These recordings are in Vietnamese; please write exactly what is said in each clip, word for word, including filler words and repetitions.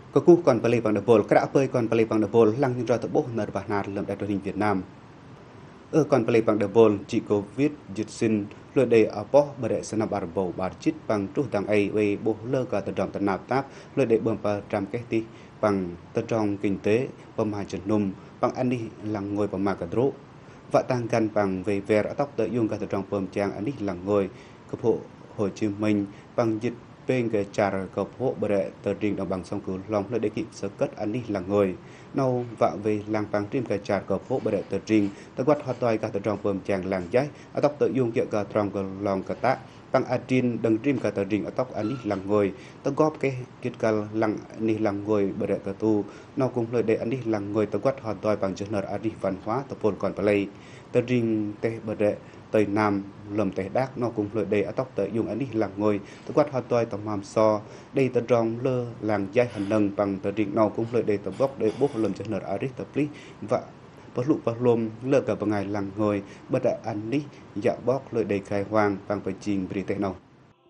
Có cú còn Palay bằng double, cả ơi còn Palay bằng double, lăng như ra tập bốc nợ bạc nạt lầm đại truyền hình Việt Nam. Ở còn Palay bằng double, chỉ Covid dịch sinh, lừa đề ở bó bờ đệ sân nằm bầu bạc chít bằng trú đằng A về bố lơ cả tờ trọng tờ nạp táp, lừa đề bơm bà trăm cái ti bằng tờ trọng kinh tế, bơm hai chân nùm, bằng anh đi lăng ngồi bằng mà cả drô. Và tăng gần bằng về vẻ ở tóc tờ dùng cả tờ trọng bơm trang anh đi lăng ngồi, cấp hộ Hồ Chí Minh bằng dịch bên cái trà cập hộ bờ đệ tờ trình đồng bằng sông Cửu Long nơi đề kỵ sơ cất anh đi là người nâu vạ về làng bằng trên cái trà cập hộ bờ đệ tờ trình tờ quát hoạt toài cả tờ trong bơm chàng làng giấy ở tóc tờ dùng kia cả trong cái lòng cả ta bằng a trên đằng trên cả tờ trình ở tóc anh đi là người tờ góp cái kết cả làng đi là người bờ đệ tờ tu nó cũng lời để anh đi là người tờ quát hoạt toài bằng chân nợ anh đi văn hóa tờ phồn còn play tờ trình tê bờ đệ tây nam lầm tây đác nó cũng lợi đề ở tóc tới dùng anh đi làng ngồi tôi quát hoa toai tầm hàm so đây tờ rong lơ làng giai hành nâng bằng tờ định nó cũng lợi đề tờ bốc để bốc lầm cho nợ arit tập lý và bất lụ bất lôm lơ cả bằng ngày làng ngồi bất đại anh đi dạ bóc lợi đề khai hoàng bằng phải trình Britain nào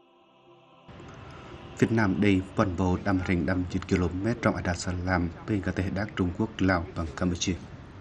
Việt Nam đây phần vô đâm rình đâm chín ki lô mét trong Dar es Salaam bên cả tây đác Trung Quốc Lào bằng Campuchia.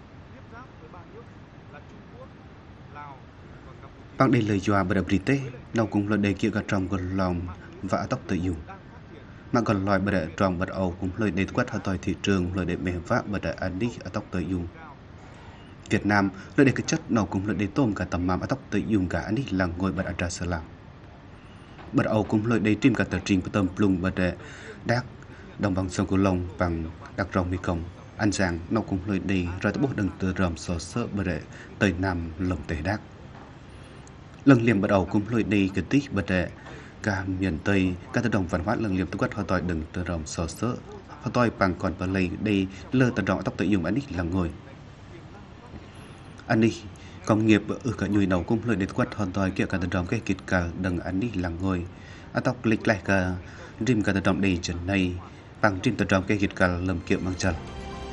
Bằng đây lời dọa bởi Brite, nó cũng là đề kia cả trong gần lòng và tóc tự dùng. Mà còn loài bởi trong bật Âu cũng lời đề quát hơi tòi thị trường, lời đề mềm vác bởi đại anh đi ở tóc tự dùng. Việt Nam, lời đề cái chất nó cũng lời đề tôm cả tầm màm ở tóc tự dùng cả anh đi là ngôi bởi Dar es Salaam. Bật Âu cũng lời đề trim cả tờ trình của tầm plung bởi đại đác đồng bằng sông Cửu Long bằng đặc rồng Mekong. Anh rằng nó cũng lời đề rồi tới bốc đừng từ rầm sổ sơ bởi đại tây nam lồng tây đác. Lần liềm bắt đầu cũng lôi đi cái tích bật đệ cả miền Tây các tự động văn hóa lần liềm tôi quát họ tòi đừng từ rồng sờ sỡ họ tòi bằng còn bờ lầy đây lơ tự động tóc tự dùng anh đi là ngồi anh đi công nghiệp ở cả nhùi đầu cũng lôi để quát họ tòi kia cả tự động cái kịch cả đừng anh đi là ngồi à tóc lịch lại cả rim cả tự động đầy chân này bằng rim tự động cái kịch cả lầm kiệu bằng chân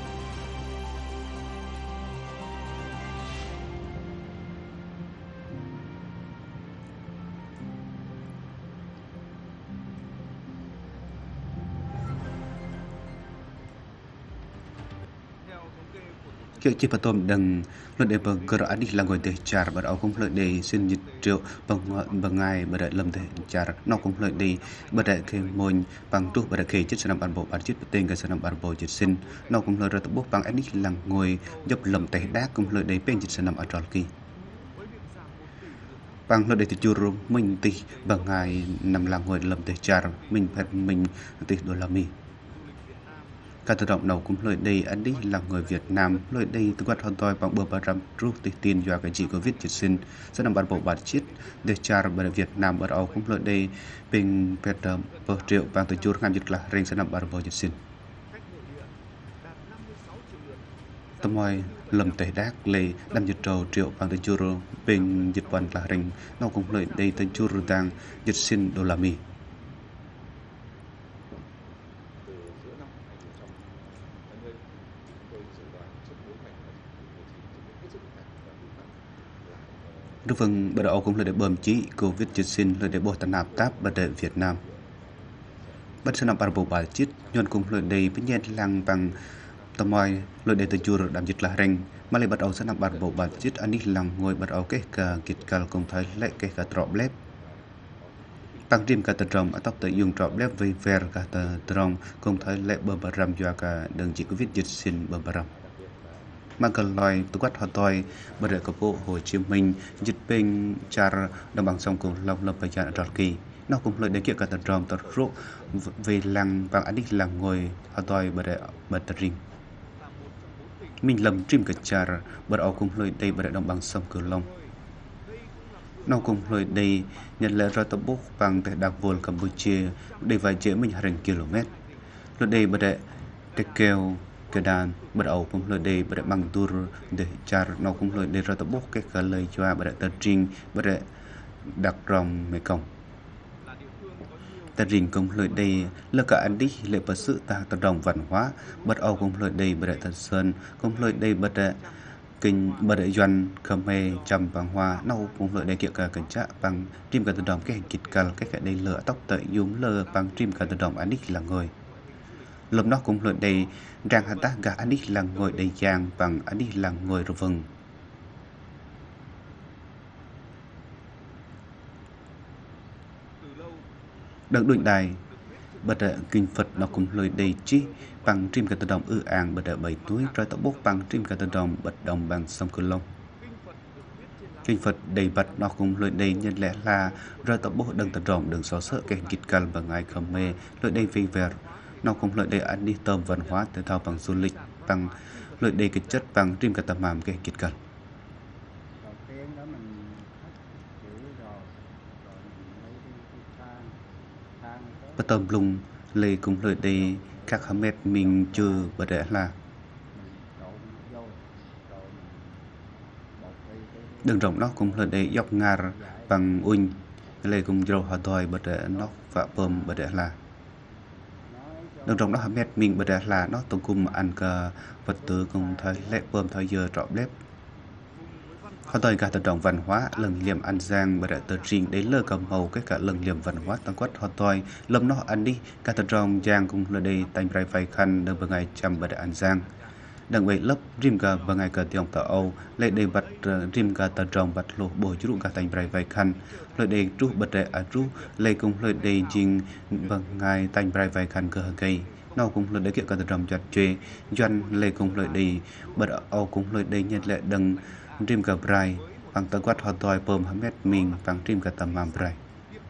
kiểu chỉ bắt tôm đằng luật để bằng cơ anh đi là người để trả bắt đầu cũng lợi để xin dịch triệu bằng bằng ngày bắt đầu làm để trả nó cũng lợi để bắt đầu khi môn bằng trước bắt đầu khi chất sản phẩm bản bộ bản chất tên cái sản phẩm bản bộ dịch sinh nó cũng lợi ra tập bút bằng anh đi là người giúp làm tệ đá cũng lợi để bên dịch sản phẩm ở tròn kỳ bằng lợi để từ churu mình thì bằng ngày nằm làm người làm để trả mình phải mình tỷ đô la mỹ các tự động nào cũng lời đây anh đi là người Việt Nam lời đây tôi quát hoàn toàn bằng bờ bà ram rút tiền tiền do cái chỉ Covid dịch sinh sẽ nằm bản bộ bản chít để trả bởi Việt Nam ở Âu cũng lời đây bên Việt Nam bờ triệu bằng từ churu ngam dịch là riêng sẽ nằm bản bộ dịch sinh tầm ngoài lầm tệ đác lệ năm dịch trầu triệu bằng từ churu bên dịch vận là riêng nó cũng lời đây từ churu đang dịch sinh đô la mỹ Đức vâng, bắt đầu cũng là để bơm chí Covid dịch sinh là để bổ tận nạp táp bắt để Việt Nam. Bắt sẽ nằm bảo bộ bài chít, nhon cùng là để với nhiên lăng bằng tầm ngoài là để từ chùa đàm dịch là rành, mà lại bắt đầu sẽ nằm bảo bộ bài chít anh đi lăng ngồi bắt đầu cái cả kịch cả công thái lại cái cả trọ lép. Bằng riêng cả tờ trồng ở tóc tự dùng trọ lép với ver cả tờ trồng công thái lại bờ bà rằm do cả đường chỉ Covid dịch sinh bờ bà rằm. Mà cần loài tôi quát họ tôi bởi để cấp bộ Hồ Chí Minh dịch bên char đồng bằng sông Cửu Long lập bài ở tròn kỳ nó cũng lợi để kiện cả tận tròn tận rốt về làng bằng anh đi làng ngồi họ tôi bởi để bởi tận riêng mình lầm trim cả char bởi đó cũng lợi đây bởi để đồng bằng sông Cửu Long nó cũng lợi đây nhận lẽ ra tập bốc bằng tại đặc vườn Campuchia để vài chế mình hàng km lợi đây bởi để cái kêu cái đàn bắt đầu cũng lời đề bắt đầu bằng tour để trả nó cũng lời đề ra tập bút cái cả lời cho bắt đầu tờ trình bắt đầu đặt rồng mấy công tờ trình cũng lời đề là cả anh đi lệ bớt sự ta tờ rồng văn hóa bắt đầu cũng lời đề bắt đầu thật sơn cũng lời đề bắt đầu kinh bắt đầu doanh khmer trầm vàng hoa nó cũng lời đề kiện cả cảnh trạng bằng tim cả tờ rồng cái hình kịch cả cái cái đây lửa tóc tợi dùng lơ bằng tim cả tờ rồng anh đi là người lầm nó cũng lội đây rằng hắn ta gà anh đi là ngồi đầy giang bằng anh đi là ngồi rồi vừng đấng đuổi đài bật đợi kinh Phật nó cũng lội đầy chi bằng trim cả tự đồng ư àng bật đợi bảy túi rồi tao bốc bằng trim cả tự đồng bật đồng bằng sông Cửu Long kinh Phật đầy bật nó cũng lội đầy nhân lẽ là rồi tao bốc đấng tự đồng đừng xóa sợ cái kịch cần và ngài khẩm mê lội đầy vì vẻ nó cũng lội đầy anh đi tôm văn hóa thể thao bằng du lịch bằng lội đầy cái chất bằng trim cả tầm màm cái kịch cần bất tầm lùng lê cũng lội đầy các hàm mét mình chưa bật đẻ là đường rộng nó cũng lội đầy dọc ngà bằng uỳnh lê cũng dầu hòa đòi bật đẻ nó và bơm bật đẻ là đường rộng nó hàm mét mình bật đẻ là nó tổng cùng ăn cả vật tư cùng thời lệ bơm thời giờ trọ bếp họ tôi cả tự động văn hóa lần liềm ăn giang và đã tự trình đến lơ cầm hầu cái cả lần liềm văn hóa tăng quất họ tôi lâm nó ăn đi cả tự động giang cùng là đây tay trái phải khăn được vào ngày chăm và đã ăn giang đằng vậy lớp rim cả vào ngày cả tiếng tàu âu lại để bật rim cả tự động bật lộ bồi chú cả tay trái phải khăn lại để chú bật để ở chú lại cùng lại để trình vào ngày tay trái phải khăn cơ cây nó cũng là để kiện cả tự động chặt chê doanh lại cùng lại để bật âu cũng lại để nhận lại đằng rim cả brai bằng tơ quát họ tôi bơm hăm mét mình bằng rim cả tầm màm brai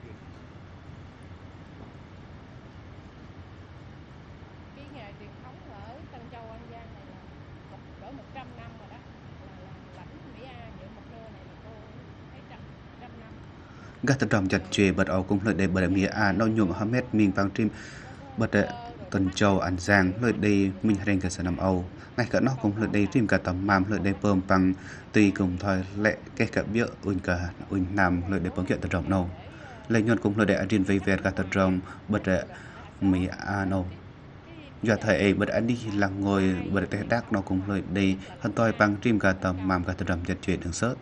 cái nghề truyền thống ở Tân Châu An Giang này là một cỡ một trăm năm rồi đó, là lãnh Mỹ A giữa một nơi này là cô thấy trăm trăm năm gạt tự động chặt chê bật âu cũng lại để bật Mỹ A nó nhuộm hăm mét mình bằng rim bật Tân Châu An Giang lợi đây mình hành cả sản năm Âu ngay cả nó cũng lợi đây rim cả tầm màm lợi đây bơm bằng tùy cùng thời lệ cái cả bia uỳnh cả uỳnh nam lợi để bấm kiện tự động nâu lợi nhuận cũng lợi để riêng về về cả tự động bật Mỹ A nâu do thời ấy bật anh đi là ngồi bật tay đắc nó cũng lợi đây hơn tôi bằng rim cả tầm màm cả tự động chặt chê đường sớt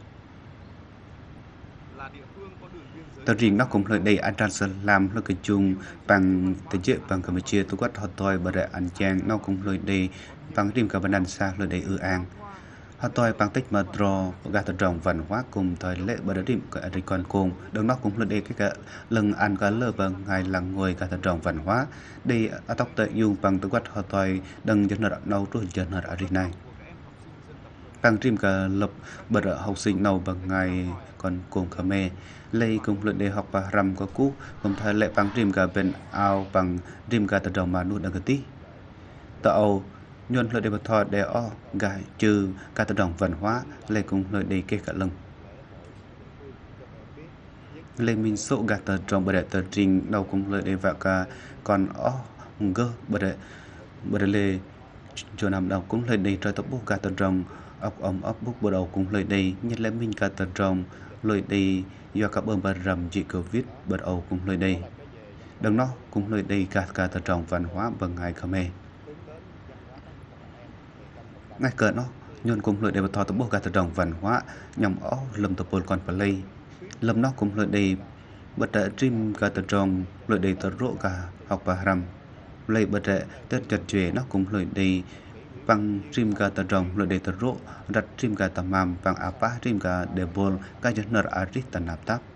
tờ riêng nó cũng lợi đầy anh trang sơn làm lợi cái chung bằng thế chế bằng Campuchia tôi quát họ tôi bật đại anh chàng nó cũng lợi đầy bằng riêng cả bên xa lợi đầy ư an họ tôi bằng tích mà trò gạt trồng văn hóa cùng thời lệ bật đại riêng cả anh còn cùng đồng nó cũng lợi đầy cái cả lần ăn cả lơ bằng ngày là ngồi gạt trồng văn hóa đi ở tóc tự dùng bằng tôi quát họ tôi đừng cho nó đâu rồi cho nó ở này bằng riêng cả lập bật học sinh nào bằng ngày còn cùng Khmer lây cùng luận đề học và rằm có cú cùng thời lệ bằng riêng cả bên ao bằng riêng cả tự động mà nuốt được tí tạo nhuận luận đề bật thọ đề o gài trừ cả tự động văn hóa lây cùng luận đề kê cả lưng lây mình số gạt tự trọng bật đại tự trình đâu cùng luận đề và cả còn o ngơ bật đại bật đại lê cho nằm đầu cũng luận đề trời tập bút gạt tự trọng ốc ống ốc bút bờ đầu cũng luận đề nhất là mình cả tự trọng luận đề do các bơm bật rầm chỉ Covid bật âu cũng lời đây đằng nó cũng lời đây cả cả tự trọng văn hóa bằng ngày Khmer ngay cỡ nó nhuận cũng lời đây bật thọ tập bộ cả tự trọng văn hóa nhằm ó lâm tập bồn còn phải lây lâm nó cũng lời đây bật đại trim cả tự trọng lời đây tự rộ cả học và rầm lây bật đại tết chặt chẽ nó cũng lời đây bằng trim cả tự trọng lời đây tự rộ đặt trim cả tầm màm bằng apa trim cả để bồn các dân nợ arit tận nạp táp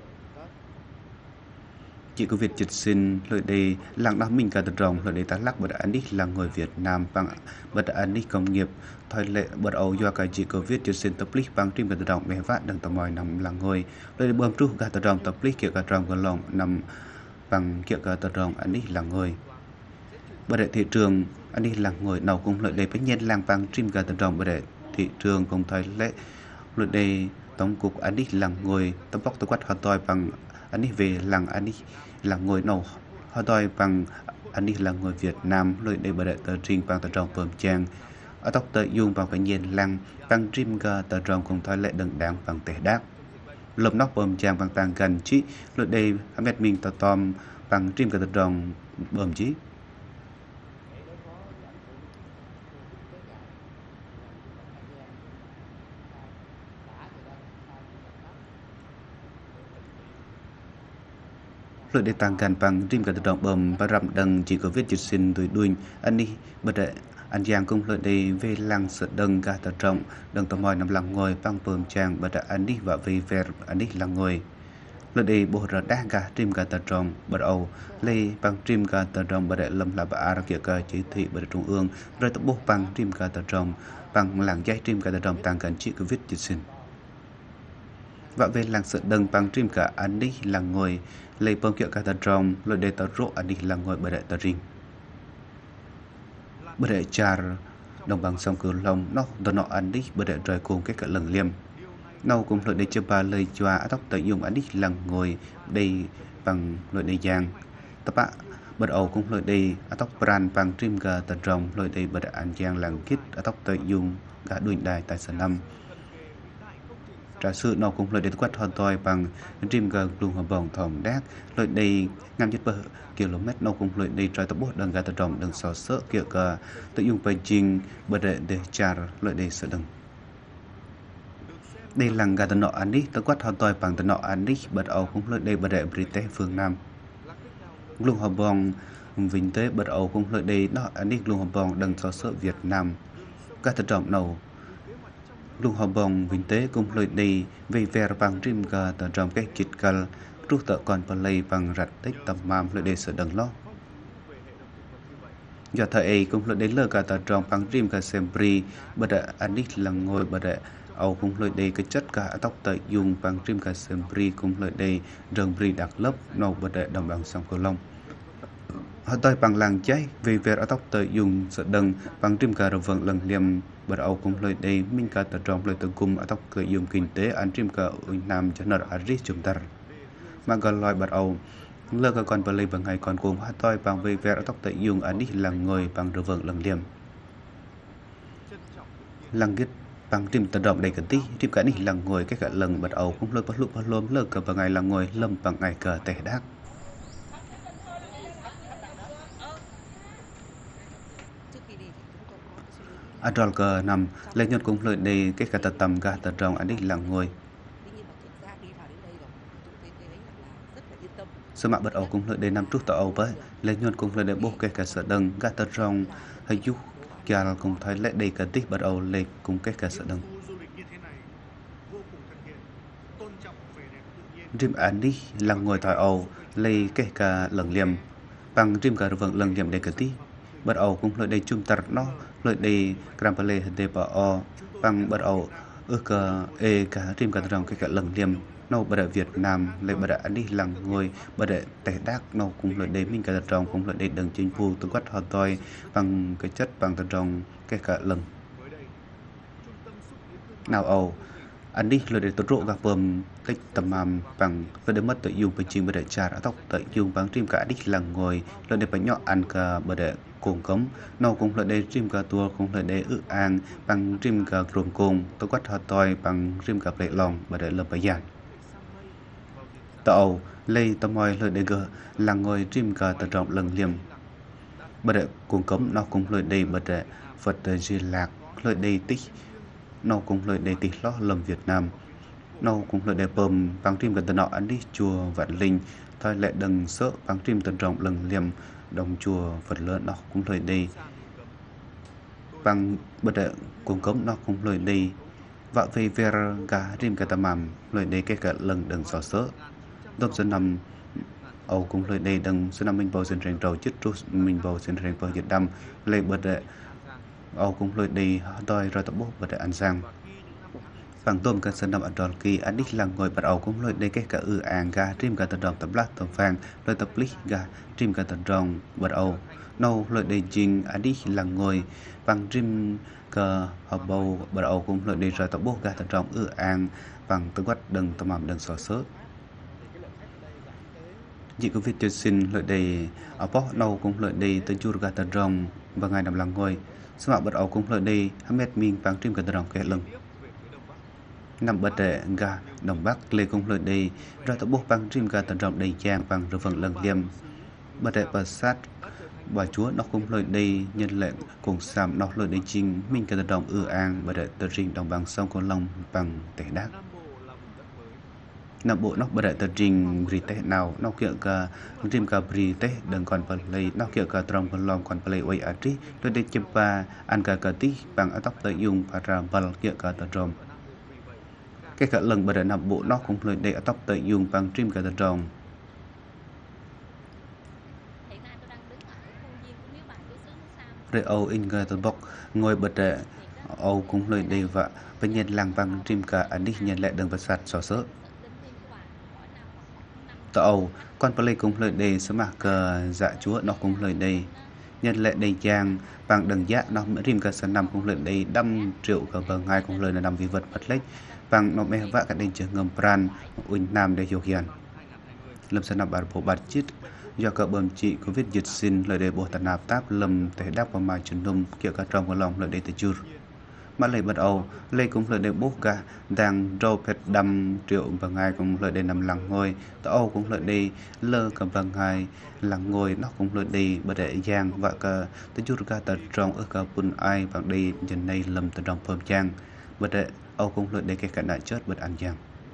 chỉ có việc dịch sinh lợi đây làng đó mình cả tự trọng lợi đây ta lắc bật anh đi là người Việt Nam bằng bật anh đi công nghiệp thời lệ bật âu do cái chỉ có việc dịch sinh tập lý bằng trim cả tự trọng bé vát đằng tầm mòi nằm là người lợi bơm tru cả tự trọng tập lý kiểu cả trọng của lòng nằm bằng kiểu cả tự trọng anh đi là người bật đại thị trường anh đi là người nào cũng lợi đây bấy nhiên làng bằng trim cả tự trọng bật đại thị trường cùng thời lệ lợi đây tổng cục anh đi là người tập bóc tôi quát họ tôi bằng anh đi về làng anh đi là người nào họ tôi bằng anh đi là người Việt Nam lợi đây bật đại tờ trình bằng tờ trọng bơm trang ở tóc tờ dùng bằng cái nhiên làng bằng trim cả tờ trọng cùng thời lệ đừng đáng bằng tệ đáp lồng nóc bơm trang bằng tàng gần chí lợi đây Ahmed mình tờ tom bằng trim cả tờ trọng bơm chí lợi lội để tăngกันbằng rim cả đồng bầm và rằm đằng chỉ có viết chữ xin tuổi đuôi anh đi bật đệ anh giang cũng lội để về làng sợ đằng cả tờ trọng đằng tờ mòi nằm làng ngồi bằng bầm chàng bật đệ anh đi và về về anh đi làng ngồi lội để bộ ra đa cả rim cả tờ trọng bật ầu lê bằng rim cả tờ trọng bật đệ lâm là bà ra kia cả chỉ thị bật trung ương rồi tập bộ bằng rim cả tờ trọng bằng làng dây rim cả tờ trọng tăngกันchỉ có viết chữ xin và về làng sợ đằng bằng rim cả anh đi làng ngồi lấy bơm kiệu cả tờ trong lội để tờ rộ anh đi là ngồi bờ đệ tờ ring bờ đệ char đồng bằng sông cửu long nó tờ nọ anh đi bờ đệ rời cùng cái cả lần liêm nâu cùng lội để cho ba lời choa tóc tờ dùng anh đi là ngồi đây bằng lội để giang tập ạ bờ ầu cũng lội đây tóc brand bằng trim cả tờ trong lội đây bờ đệ anh giang làng kít tóc tờ dùng cả đuôi đài tại sân năm trả sự nó cũng lợi đến quát hoàn toàn bằng rim gần luôn hợp vòng thòng đát lợi đây năm nhất bờ km nó cũng lợi đây trái tập bút đằng gà tập đồng đằng sò sỡ kiểu cờ tự dùng Beijing bờ đệ để char lợi đây sợ đằng đây là gà tập nọ anh đi tự quát hoàn toàn bằng tập nọ anh đi bờ âu cũng lợi đây bờ đệ Brite phương Nam luôn hợp vòng vinh tế bờ âu cũng lợi đây nó anh đi luôn hợp vòng đằng sò sỡ Việt Nam các tập trọng đầu luôn hợp bồng vinh tế cùng lợi đi về về bằng rim gà tờ trong cái chít cal rút tờ còn vào lây bằng rạch tích tầm mam lợi để sợ đằng lo do thầy cũng lợi đến lơ cả tờ trong bằng rim gà sempri bờ đạ anh đi là ngồi bờ đạ âu cũng lợi đi cái chất cả tóc tờ dùng bằng rim gà sempri cũng lợi đi rừng bri đặc lớp nâu bờ đạ đồng bằng sông Cửu Long họ tôi bằng làng cháy vì về ở tóc tờ dùng sợ đằng bằng rim gà rồi vâng lần liềm bờ âu cũng lợi đây minh cả tờ trong lợi từng cùng ở tóc cười dùng kinh tế anh trim cả ở nam cho nợ ở rít chúng ta mà gần loài bờ âu lơ cả con bờ lây bằng ngày còn cùng hát tôi bằng về về ở tóc tờ dùng anh đi là người bằng rồi vâng lần liềm lăng kết bằng trim tờ động đầy cần tí trim cả đi là người cái cả lần bờ âu cũng lơ bắt lụm bắt lôm lơ cả bằng ngày là người lâm bằng ngày cờ tẻ đác Adol cơ nằm lấy nhật cũng lợi đây cái cả tờ tầm cả tờ trong anh đi là ngồi sơ mạ bật ẩu cũng lợi đây nằm trước tờ ẩu với lấy nhật cũng lợi đây bố cái cả sợ đằng cả tờ trong hay giúp kia cũng thấy lại đây cả tích bật ẩu lấy cùng cái cả sợ đằng rim anh đi là ngồi thỏi ẩu lấy cái cả lần liềm bằng rim cả vầng lần liềm để cả tí bật ẩu cũng lợi đây chung tật nó lợi đây Grand Palais hình đẹp ở bằng bật ẩu ước e cả rim cả trong cái cả lần liềm nâu bờ đại Việt Nam lấy bờ đại đi làng ngồi bờ đại tẻ đác nâu cũng lợi đây mình cả trong cũng lợi đây đằng chính phủ tôi quát hoàn toàn bằng cái chất bằng trong cái cả lần nào ẩu anh đi lợi để tôi rộ gặp bơm tích tầm mầm bằng lợi để mất tự dùng bên chính bờ đại trà đã tóc tự dùng bằng rim cả đi làng ngồi lợi để phải nhọ ăn cả bờ đại cùng cống nâu cũng lợi đây rim cả tua cũng lợi đây ư an bằng rim cả gồm cùng tôi quát hoàn toàn bằng rim cả lệ lòng bờ đại lập bài giản tàu lây tầm mòi lợi để gờ làng ngồi rim cả tờ trọng lần liềm bờ đại cùng cống nó cũng lợi đây bờ đại Phật Di Lạc lợi đây tích nó cũng lợi đây tích lo lầm Việt Nam nó cũng lợi đây bơm bằng rim cả tờ nọ anh đi chùa Vạn Linh thôi lệ đừng sợ bằng rim tờ trọng lần liềm đồng chùa Phật lớn nó cũng lợi đây bằng bờ đại cùng cống nó cũng lợi đây vợ về về cả rim cả tầm mầm lợi đây cái cả lần đừng sợ sợ đốt dân nằm Âu cũng lợi đây đừng số năm mình bầu sinh rèn trầu chích trút mình bầu sinh rèn bầu nhiệt đâm lấy bờ đại Âu cũng lợi đây đòi rồi tập bố bờ đại ăn sang bằng tôm cả sân nằm ở đòn kỳ anh đi là ngồi bờ Âu cũng lợi đây cái cả ư àng gà rim cả tận đòn tập lát tập vàng lợi tập lít gà rim cả tận đòn bờ Âu nâu lợi đây jing anh đi là ngồi bằng rim cả hợp bầu bờ Âu cũng lợi đây rồi tập bố gà tận đòn ư àng bằng tự quát đừng tầm mầm đừng sò sớ chỉ có việc xin lợi đây ở bó nâu cũng lợi đây tới chùa gà tận rồng và ngày nằm làng ngồi số mạng bật ẩu cũng lợi đây Hamed Minh bằng trim cả tận rồng kẹt lưng nằm bật đệ gà đồng bắc lê cũng lợi đây ra tập buộc bằng trim cả tận rồng đầy trang bằng rồi phần lần liêm bật đệ bật sát bà chúa nó cũng lợi đây nhân lệnh cùng sàm nó lợi đây chính minh cả tận rồng ư an bật đệ tờ rình đồng bằng sông Cửu Long bằng tẻ đác Nam bộ nó bật đại tờ trình bì tế nào nó kia cả rim cả bì tế đừng còn bật lấy nó kia cả trong bật lòng còn bật lấy quay ở trí tôi đi chụp ba ăn cả cả tí bằng ở tóc tới dùng và ra bật kia cả tờ tròn cái cả lần bật đại nam bộ nó cũng lời để ở tóc tới dùng bằng rim cả tờ tròn rồi Âu in người tờ bọc ngồi bật đại Âu cũng lời để vợ bệnh nhân lang bằng rim cả anh đi nhận lại đường vật sạt sỏ sỡ tàu con plei cùng lời đề sớm mạc cờ dạ chúa nó cùng lời đề nhân lệ đầy giang bằng đằng dạ nó mới rim cả sân năm cùng lời đề đâm triệu cờ vờ ngay cùng lời là nằm vì vật vật lách bằng nó mẹ vạ cả đền trường ngầm pran uin nam để hiểu hiền lâm sân năm bản bộ bát chít do cờ bơm trị covid dịch xin lời đề bộ tận nạp táp lâm thể đáp vào mai truyền nôm kiểu cả trong của lòng lời đề từ chur mà lấy bắt đầu lấy cũng lời đề bốc cả đang râu phết đâm triệu và ngay cũng lời đề nằm lặng ngồi tao Âu cũng lời đề lơ cầm và ngay lặng ngồi nó cũng lời đề bật đệ giang và cả tới chút cả tờ trong ở cả bún ai bằng đây dần này lầm từ trong phơm trang bật đệ Âu cũng lời đề cái cả đại chết bật ăn giang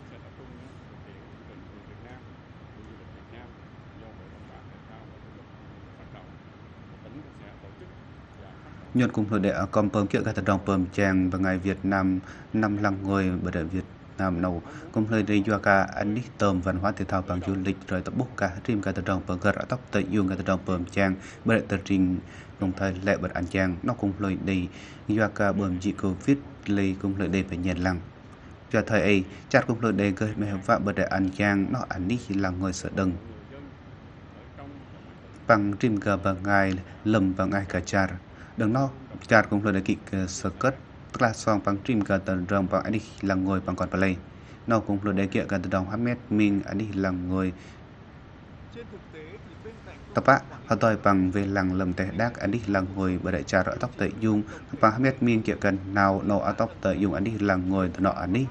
nhuận cùng lời đệ còn bơm kia cả tờ trong phơm trang và ngày Việt Nam năm lăng ngồi bật đệ Việt Nam nấu cùng lời đề do cả anh đi tôm văn hóa thể thao bằng du lịch rồi tập bút cả rim cả tờ trong phơm gật tóc tới dùng cả tờ trong phơm trang bật đệ tờ trình đồng thời lệ bật ăn trang nó cùng lời đề do cả bơm trị covid lấy cùng lời đề phải nhận lăng cho thời ấy chặt cùng lời đề cơ mẹ vạ bật đệ ăn trang nó anh đi là người sợ đừng bằng rim cả bằng ngày lầm bằng ai cả char đừng nó chặt cùng lời đề kịch sơ cất tức là song bằng rim cả tờ trong bằng anh đi là người bằng còn play nó cùng lời đề kia cả tờ đồng Hamed Minh anh đi là người tập á họ tôi bằng về làng lầm tè đắc anh đi là người bởi đại trà rõ tóc tẩy dung bằng Hamed Minh kia cần nào nọ ở tóc tẩy dung anh đi là người nọ anh đi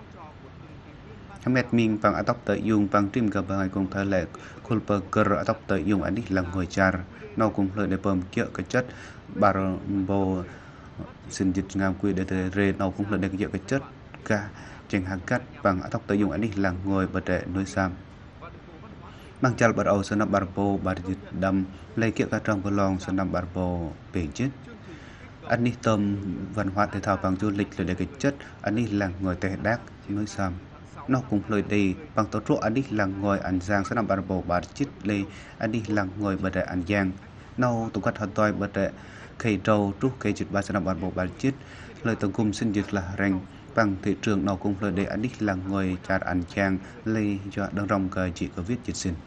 Hamed Minh bằng ở tóc tẩy dung bằng rim cả bằng ngày cùng thời lệ Kulper cơ ở tóc tẩy dung anh đi là người char nó cùng lời để bơm kia cái chất barbo xin dịch ngam quy để rê nó cũng là để cái chất ca trên hàng cắt bằng tóc tới dùng anh đi là ngồi bật đệ nuôi sam mang chal bật âu sơn năm barbo bật dịch đâm lấy kia cả trong cái lon sơn năm barbo biển chết anh đi tôm văn hóa thể thao bằng du lịch là để cái chất anh đi là ngồi tè đác nuôi sam nó cũng lời đi bằng tổ trụ anh đi là ngồi ăn giang sơn năm barbo bật chết lấy anh đi là ngồi bật đệ ăn giang nó tụ cách hoàn toàn bật đệ cây trâu trúc cây chít ba sơn năm barbo bật chết lời tổng cùng xin dịch là rành bằng thị trường nào cũng lời để anh đích là người chặt ăn chàng lây cho đang rong cờ chỉ có viết dịch xin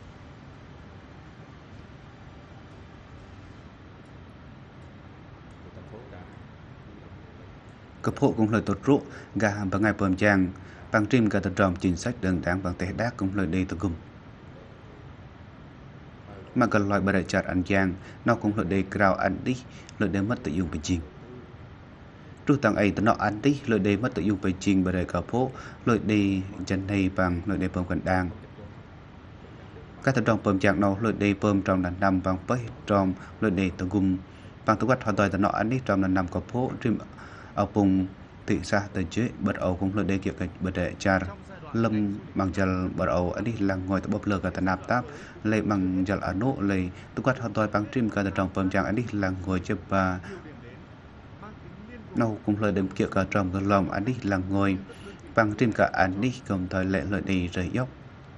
cấp hộ cũng lời tốt rũ gà bằng ngày bơm chàng bằng trim cả tập tròn chính sách đơn đáng bằng tệ đác cũng lời đây tự cùng mà cần loại bởi đại chặt ăn chàng nó cũng lời đây cào ăn đích lời để mất tự dùng bình trình trước tăng ấy nó ăn tí lợi đề mất tự dùng về trình bởi đề cờ phố lợi đề chân này bằng lợi đề bơm gần đang các tập trong bơm chạc nó lợi đề bơm trong là năm bằng bấy trong lợi đề tự gồm bằng tư cách hoàn toàn nó ăn đi trong là năm cờ phố trên ở vùng thị xã tới chế bật ẩu cũng lợi đề kiểu cách bởi đề char lâm bằng chal bật ẩu ăn đi là ngồi tập bốc lơ cả nạp táp lấy bằng chal ở nỗ lấy tư cách hoàn toàn bằng trim cả trong bơm chạc ăn đi là ngồi chụp và nó cũng lời đếm kia cả trong cái lòng anh đi là ngồi bằng trên cả anh đi cùng thời lệ lợi đi rời dốc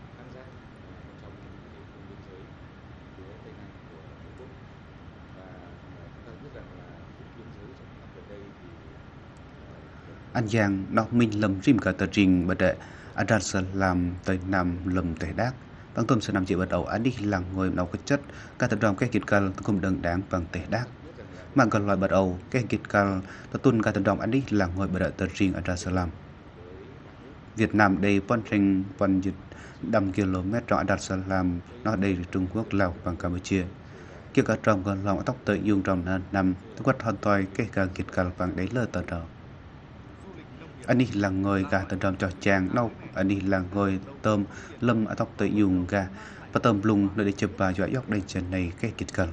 anh giang nó minh lầm rim cả tờ trình bật đệ anh ra sơn làm tới nằm lầm tề đác bằng tôm sẽ nằm chịu bắt đầu anh đi là ngồi nào có chất cả tập trong cái kiệt cal cũng đừng đáng bằng tề đác mà còn loại bắt đầu cái kiệt cal ta tuân cả tập trong anh đi là ngồi bật đệ tờ trình anh ra sơn làm Việt Nam đây pon trình pon dịch năm ki lô mét trong Dar es Salaam nó đây Trung Quốc Lào bằng Campuchia kia cả trong còn lòng tóc tự dùng trong năm quất hoàn toàn cái cả kiệt cal bằng đấy lơ tờ đầu anh đi là người gà tận trong cho chàng nâu anh đi là người tôm lâm ở tóc tự dùng gà và tôm lùng để chụp và dõi dốc đây trên này cái kịch cần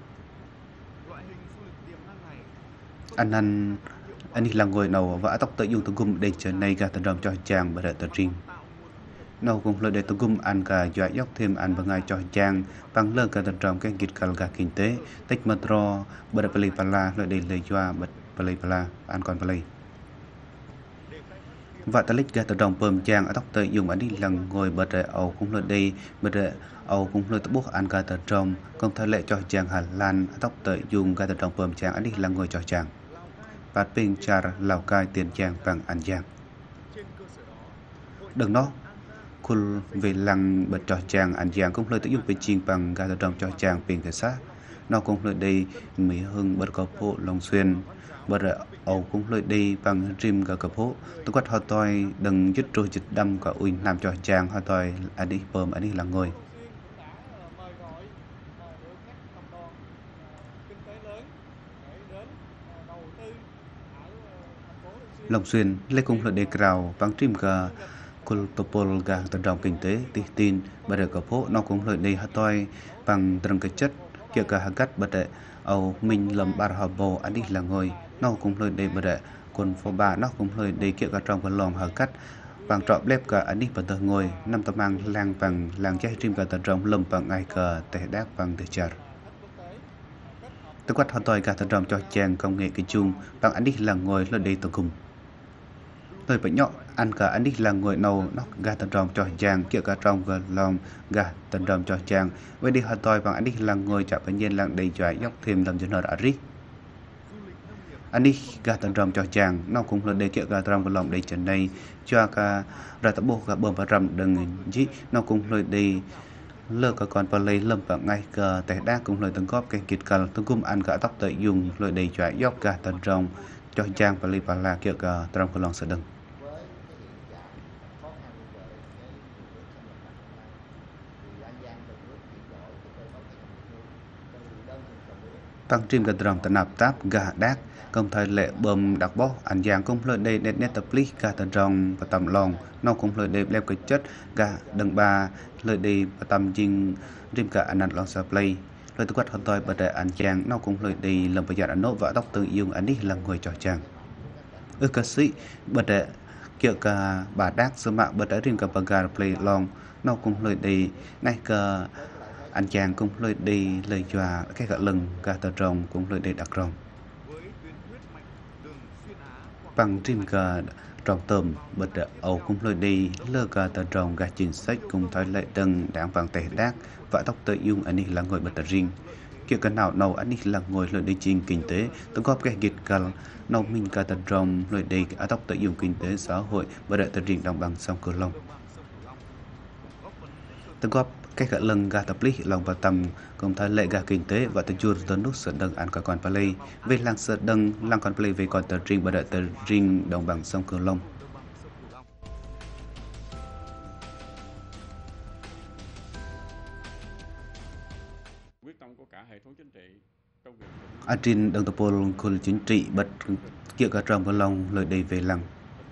anh anh anh đi là người nào và tóc tự dùng tự gum đây trên này gà tận trong cho chàng và đợi tờ riêng nâu cùng lời để tôi gum ăn cả dọa dốc thêm ăn bằng ngày cho chàng bằng lơ cả tận trong cái kịch cào cả kinh tế tích mật ro bật bali pala lời để lời dọa bật bali pala ăn còn bali và ta lích ra tận trong bơm chàng ở tóc tới dùng anh đi lần ngồi bật để ầu cũng lời đi bật để ầu cũng lời tập bút ăn cả tận trong công thay lệ cho chàng Hà Lan ở tóc tới dùng cả tận trong bơm chàng anh đi lần ngồi cho chàng bát ping char Lào Cai tiền chàng bằng An Giang đừng đó khuôn về lăng bật trò chàng An Giang cũng lời tự dụng về chiên bằng gà đồng cho chàng bên cảnh sát nó cũng lời đây mỹ hưng bật cọp hộ Long Xuyên bật ẩu cũng lời đây bằng rim gà cọp hộ tôi quát họ tôi đừng dứt trôi dịch đâm cả uỳnh làm cho chàng họ tôi anh đi bơm anh đi là ngồi Long Xuyên lấy cùng lời đề cào bằng rim gà Kultopol gà tận trọng kinh tế tỉ tin bật để cọp hộ nó cũng lời đây họ tôi bằng trần cái chất kia cả hàng cắt bật để ẩu mình lầm bar họ bồ anh đi là ngồi nó cũng lời đây bật để còn phó bà nó cũng lời đây kia cả trong cái lòng hàng cắt bằng trọ lép cả anh đi bật tờ ngồi năm tấm mang lang bằng lang trái rim cả tận trọng lầm bằng ai cờ tệ đác bằng tệ char tôi quát họ tôi cả tận trọng cho chàng công nghệ cái chung bằng anh đi là ngồi lời đây tổ cùng tôi phải nhọ ăn cả anh đi là ngồi nấu nó gà tận trong cho chàng kia cả trong cái lòng gà tận trong cho chàng với đi họ tôi bằng anh đi là ngồi chả phải nhiên lặng đầy trái dốc thêm làm cho nó đã rít anh đi gà tận trong cho chàng nó cũng là để kia gà trong cái lòng đầy chân này cho cả ra tập bộ cả bơm và rầm đừng gì nó cũng là để lơ cả còn vào lấy lâm vào ngay cờ tại đa cũng lời từng góp cái kịch cờ từng cung ăn cả tóc tự dùng lời đầy trái dốc gà tận trong cho chàng và lấy và là kia cả trong cái lòng sợ đừng tăng trim gà trồng tận nạp táp gà đác công thời lệ bơm đặc bó An Giang cũng lời đây net net tập lý gà tận trồng và tầm lòng nó cũng lời đây leo cái chất gà đằng ba lời đây và tầm chinh trim cả anh ăn lòng sa play lời tôi quát hoàn toàn bật đại An Giang nó cũng lời đây làm bây giờ anh nốt và tóc tự dùng anh đi là người trò chàng ư ca sĩ bật đại kiểu cả bà đác số mạng bật đại trim cả bà gà play long nó cũng lời đây ngay cả anh chàng cũng lời đi lời dọa cái gã lừng gà tờ rồng cũng lời đi đặc rồng bằng trim gà tròn tôm bật ẩu cũng lời đi lơ gà tờ rồng gà chính sách cùng thay lệ đừng đáng vàng tẻ đác và tóc tự dung anh là ngồi bật tờ riêng kiểu cái nào nào anh là ngồi lời đi trình kinh tế tôi góp cái gịt gà nào mình gà tờ rồng lời đi ở tóc tự dung kinh tế xã hội bật tờ riêng đồng bằng sông Cửu Long tôi góp cái gã lưng gà tập lý lòng và tầm cùng thay lệ gà kinh tế và tự chua tới nút sợ đằng ăn cả con palay về làng sợ đằng làng con palay về còn tờ riêng và đợi tờ riêng đồng bằng sông Cửu Long quyết tâm của cả hệ thống chính trị trong việc Adrin đồng tập pol khối chính trị bật kiểu cả trong Cửu Long lời đầy về làng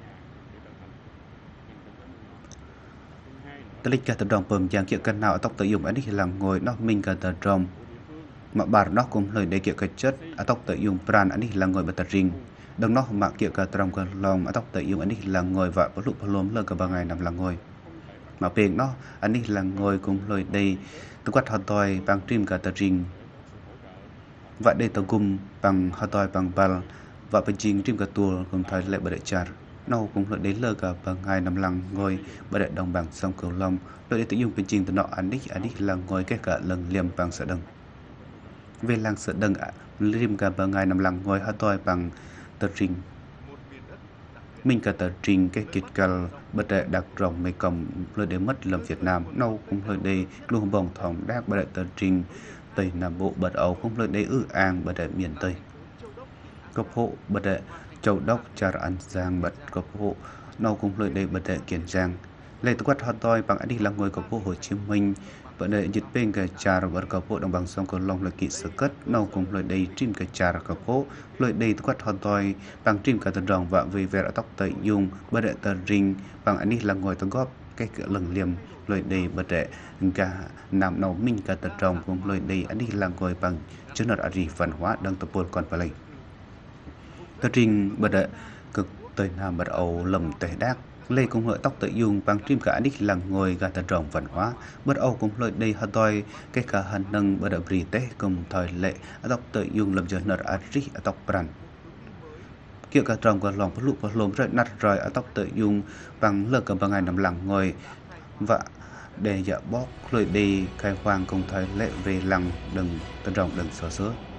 tất lịch cả tập đoàn bơm chàng kiểu cân nào tóc tự dùng anh đi làm ngồi nó mình cả tập đoàn mà bà nó cũng lời để kiểu cái chất ở tóc tự dùng brand anh đi làm ngồi bật tờ riêng đằng nó mà kiểu cả tập đoàn cái lòng ở tóc tự dùng anh đi làm ngồi và có lúc lốm lơ cả ba ngày nằm là ngồi mà tiền nó anh đi làm ngồi cũng lời đây tôi quát họ tôi bằng trim cả tờ riêng vậy đây tôi cùng bằng họ tôi bằng bal và bên chính trim cả tour cùng thời lệ bật đại char nó cũng lợi đến lơ cả bằng ngày nằm lăng ngồi bờ đại đồng bằng sông Cửu Long lợi để tự dùng bên trình từ nọ anh đích anh đích là ngồi cái cả lần liềm bằng sợ đằng về làng sợ đằng liềm cả bằng ngày nằm lăng ngồi hát tôi bằng tờ trình mình cả tờ trình cái kịch cờ bờ đại đặc rộng mấy còng lợi để mất làm Việt Nam nó cũng lợi đây luôn bồng thòng đác bờ đại tờ trình tây Nam Bộ bờ Âu cũng lợi đây ư an bờ đại miền Tây cấp hộ bờ đại Châu Đốc Char An Giang bật cấp hộ nó cũng lời đây bật đại Kiên Giang lấy tôi quát họ tôi bằng anh đi làm người cấp hộ Hồ Chí Minh bật đại dịch bên cái Char bật cấp hộ đồng bằng sông Cửu Long là kỵ sở cất nó cũng lời đây trim cái Char cấp hộ lời đây tôi quát họ tôi bằng trim cả tờ rồng và về vẻ tóc tẩy dùng bật đại tờ ring bằng anh đi làm người tôi góp cái cửa lần liềm lời đây bật đại cả nằm nào mình cả tờ rồng cũng lời đây anh đi làm người bằng chân ở gì văn hóa đang tập còn phải lấy tờ trình bật đại cực tây nam bật âu lầm tây đác Lê công lợi tóc tự dùng bằng trim cả đích là ngồi gà tờ rồng văn hóa bất âu công lợi đây hà đòi cái cả hành nâng bất đợi bì tế cùng thời lệ tóc tự dùng làm giờ nợ át rít tóc brand kiểu cả rồng còn lòng bất lụ bất lồm rồi nát rồi tóc tự dùng bằng lơ cầm bằng ngày nằm lặng ngồi và để dạ bóc lợi đi khai khoang cùng thời lệ về lăng đừng tờ rồng đừng sơ sứa